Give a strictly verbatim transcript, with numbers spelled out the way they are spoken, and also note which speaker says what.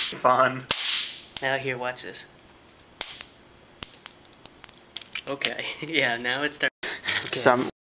Speaker 1: Fun.
Speaker 2: Now here, watch this. Okay, yeah, now it starts. Okay.
Speaker 1: Some